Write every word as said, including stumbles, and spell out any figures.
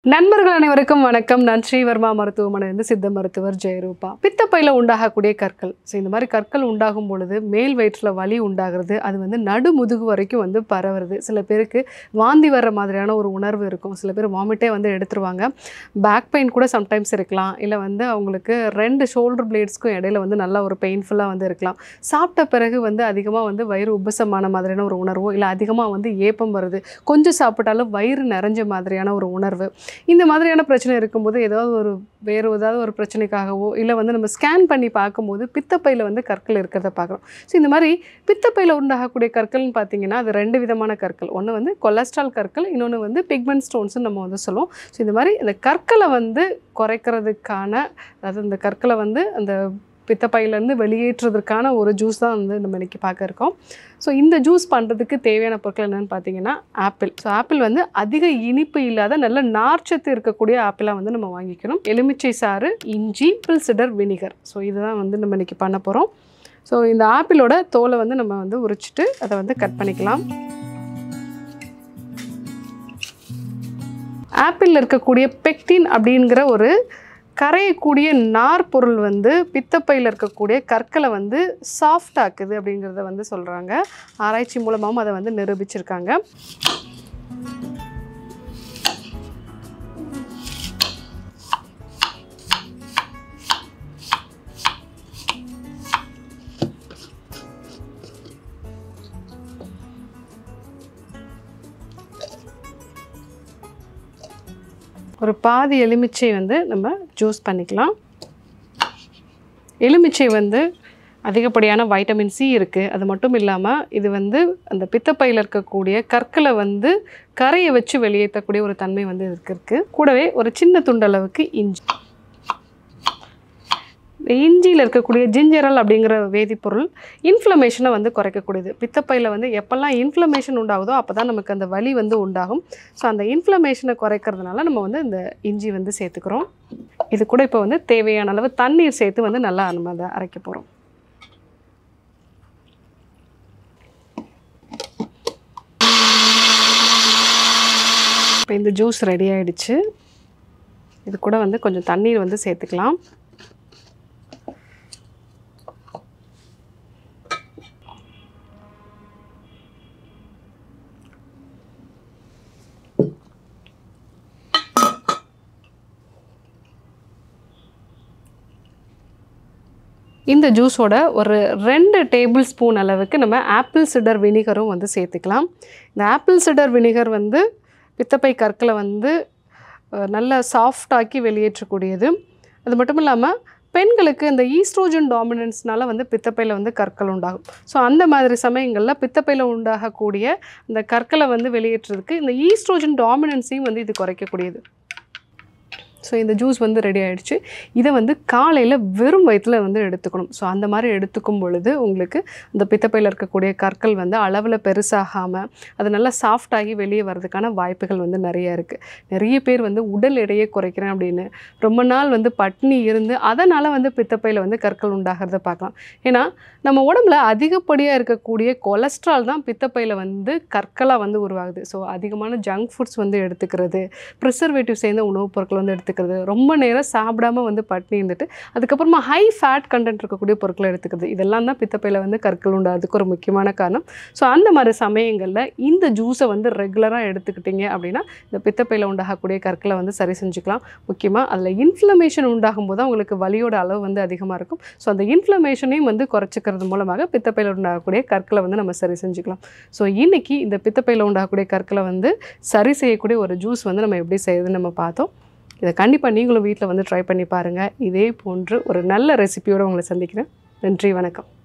நண்பர்கள் அனைவருக்கும் வணக்கம். நான் ஸ்ரீவர்மா மருத்துவமனையிலிருந்து சித்த மருத்துவர் ஜெயரூபா. பித்தப்பையில் உண்டாகக்கூடிய கற்கள், ஸோ இந்த மாதிரி கற்கள் உண்டாகும் பொழுது மேல் வயிற்றில் வலி உண்டாகிறது. அது வந்து நடு முதுகு வரைக்கும் வந்து பரவுறது. சில பேருக்கு வாந்தி வர்ற மாதிரியான ஒரு உணர்வு இருக்கும். சில பேர் வாமிட்டே வந்து எடுத்துருவாங்க. பேக் பெயின் கூட சம்டைம்ஸ் இருக்கலாம். இல்லை வந்து அவங்களுக்கு ரெண்டு ஷோல்டர் பிளேட்ஸ்க்கும் இடையில வந்து நல்லா ஒரு பெயின்ஃபுல்லாக வந்து இருக்கலாம். சாப்பிட்ட பிறகு வந்து அதிகமாக வந்து வயிறு உபசமான மாதிரியான ஒரு உணர்வோ, இல்லை அதிகமாக வந்து ஏப்பம் வருது, கொஞ்சம் சாப்பிட்டாலும் வயிறு நிறைஞ்ச மாதிரியான ஒரு உணர்வு, இந்த மாதிரியான பிரச்சனை இருக்கும்போது ஏதாவது ஒரு வேறு ஏதாவது ஒரு பிரச்சனைக்காகவோ, இல்லை வந்து நம்ம ஸ்கேன் பண்ணி பார்க்கும்போது பித்தப்பையில் வந்து கற்கள் இருக்கிறத பார்க்குறோம். ஸோ இந்த மாதிரி பித்தப்பையில் உண்டாகக்கூடிய கற்கள்னு பார்த்தீங்கன்னா அது ரெண்டு விதமான கற்கள். ஒன்று வந்து கொலஸ்ட்ரால் கற்கள், இன்னொன்று வந்து பிக்மெண்ட் ஸ்டோன்ஸ்ன்னு நம்ம வந்து சொல்லுவோம். ஸோ இந்த மாதிரி இந்த கற்களை வந்து குறைக்கிறதுக்கான, அதாவது இந்த கற்களை வந்து அந்த பித்தப்பையிலேருந்து வெளியேற்றுறதுக்கான ஒரு ஜூஸ் தான் வந்து நம்ம இன்றைக்கி பார்க்க இருக்கோம். ஸோ இந்த ஜூஸ் பண்ணுறதுக்கு தேவையான பொருட்கள் என்னென்னு பார்த்தீங்கன்னா ஆப்பிள். ஸோ ஆப்பிள் வந்து அதிக இனிப்பு இல்லாத நல்ல நார்ச்சத்து இருக்கக்கூடிய ஆப்பிளாக வந்து நம்ம வாங்கிக்கணும். எலுமிச்சை சாறு, இஞ்சி, ஆப்பிள் சிடர் வினிகர். ஸோ இதுதான் வந்து நம்ம இன்றைக்கி பண்ண போகிறோம். ஸோ இந்த ஆப்பிளோட தோலை வந்து நம்ம வந்து உரிச்சிட்டு அதை வந்து கட் பண்ணிக்கலாம். ஆப்பிளில் இருக்கக்கூடிய பெக்டின் அப்படிங்கிற ஒரு கரையக்கூடிய நார் பொருள் வந்து பித்தப்பையில் இருக்கக்கூடிய கற்களை வந்து சாஃப்ட் ஆக்குது அப்படிங்கிறத வந்து சொல்கிறாங்க. ஆராய்ச்சி மூலமாகவும் அதை வந்து நிரூபிச்சிருக்காங்க. ஒரு பாதி எலுமிச்சை வந்து நம்ம ஜூஸ் பண்ணிக்கலாம். எலுமிச்சை வந்து அதிகப்படியான வைட்டமின் சி இருக்குது. அது மட்டும் இல்லாமல் இது வந்து அந்த பித்தப்பையில் இருக்கக்கூடிய கற்களை வந்து கரையை வச்சு வெளியேற்றக்கூடிய ஒரு தன்மை வந்து இதுக்கு இருக்குது. கூடவே ஒரு சின்ன துண்டளவுக்கு இஞ்சி. இஞ்சியில் இருக்கக்கூடிய ஜிஞ்சரல் அப்படிங்கிற வேதிப்பொருள் இன்ஃப்ளமேஷனை வந்து குறைக்கக்கூடியது. பித்தப்பையில் வந்து எப்போல்லாம் இன்ஃப்ளமேஷன் உண்டாகுதோ அப்போ தான் நமக்கு அந்த வலி வந்து உண்டாகும். ஸோ அந்த இன்ஃப்ளமேஷனை குறைக்கிறதுனால நம்ம வந்து இந்த இஞ்சி வந்து சேர்த்துக்கிறோம். இது கூட இப்போ வந்து தேவையான அளவு தண்ணீர் சேர்த்து வந்து நல்லா நம்ம அதை அரைக்க போகிறோம். இப்போ இந்த ஜூஸ் ரெடி ஆகிடுச்சு. இது கூட வந்து கொஞ்சம் தண்ணீர் வந்து சேர்த்துக்கலாம். இந்த ஜூஸோட ஒரு ரெண்டு டேபிள் ஸ்பூன் அளவுக்கு நம்ம ஆப்பிள் சிடர் வினிகரும் வந்து சேர்த்துக்கலாம். இந்த ஆப்பிள் சிடர் வினிகர் வந்து பித்தப்பை கற்களை வந்து நல்லா சாஃப்டாக்கி வெளியேற்றக்கூடியது. அது மட்டும் இல்லாமல் பெண்களுக்கு இந்த ஈஸ்ட்ரோஜன் டாமினன்ஸ்னால வந்து பித்தப்பையில் வந்து கற்கள் உண்டாகும். ஸோ அந்த மாதிரி சமயங்களில் பித்தப்பையில் உண்டாகக்கூடிய இந்த கற்களை வந்து வெளியேற்றுறதுக்கு இந்த ஈஸ்ட்ரோஜன் டாமினன்ஸையும் வந்து இது குறைக்கக்கூடியது. ஸோ இந்த ஜூஸ் வந்து ரெடி ஆகிடுச்சு. இதை வந்து காலையில் வெறும் வயிற்றில் வந்து எடுத்துக்கணும். ஸோ அந்த மாதிரி எடுத்துக்கும் பொழுது உங்களுக்கு இந்த பித்தப்பையில் இருக்கக்கூடிய கற்கள் வந்து அளவில் பெருசாகாமல் அது நல்லா சாஃப்டாகி வெளியே வர்றதுக்கான வாய்ப்புகள் வந்து நிறையா இருக்குது. நிறைய பேர் வந்து உடல் எடையை குறைக்கிறேன் அப்படின்னு ரொம்ப நாள் வந்து பட்னி இருந்து அதனால் வந்து பித்தப்பையில் வந்து கற்கள் உண்டாகிறத பார்க்கலாம். ஏன்னா நம்ம உடம்புல அதிகப்படியாக இருக்கக்கூடிய கொலஸ்ட்ரால் தான் பித்தப்பையில் வந்து கற்களாக வந்து உருவாகுது. ஸோ அதிகமான ஜங்க் ஃபுட்ஸ் வந்து எடுத்துக்கிறது, ப்ரிசர்வேட்டிவ் சேர்ந்த உணவுப் பொருட்கள் வந்து எடுத்துக்கிறது, ரொம்ப நேரம் சாப்பிடாம வந்து பட்னி இருந்துட்டு அதுக்கப்புறமா ஹை ஃபேட் கண்டென்ட் இருக்கக்கூடிய பொருட்களை எடுத்துக்கிறது, இதெல்லாம் தான் பித்தப்பையில் வந்து கற்கள் உண்டாகிறதுக்கு ஒரு முக்கியமான காரணம். ஸோ அந்த மாதிரி சமயங்களில் இந்த ஜூஸை வந்து ரெகுலராக எடுத்துக்கிட்டிங்க அப்படின்னா இந்த பித்தப்பையில் உண்டாகக்கூடிய கற்களை வந்து சரி செஞ்சுக்கலாம். முக்கியமாக அதில் இன்ஃப்ளமேஷன் உண்டாகும் போது உங்களுக்கு வலியோட அளவு வந்து அதிகமாக இருக்கும். ஸோ அந்த இன்ஃப்ளமேஷனையும் வந்து குறைச்சிக்கிறது மூலமாக பித்தப்பையில் உண்டாகக்கூடிய கற்களை வந்து நம்ம சரி செஞ்சுக்கலாம். ஸோ இன்றைக்கி இந்த பித்தப்பையில் உண்டாகக்கூடிய கற்களை வந்து சரி செய்யக்கூடிய ஒரு ஜூஸ் வந்து நம்ம எப்படி செய்யுதுன்னு நம்ம பார்த்தோம். இதை கண்டிப்பாக நீங்களும் வீட்டில் வந்து ட்ரை பண்ணி பாருங்கள். இதே போன்று ஒரு நல்ல ரெசிபியோடு உங்களை சந்திக்கிறேன். நன்றி, வணக்கம்.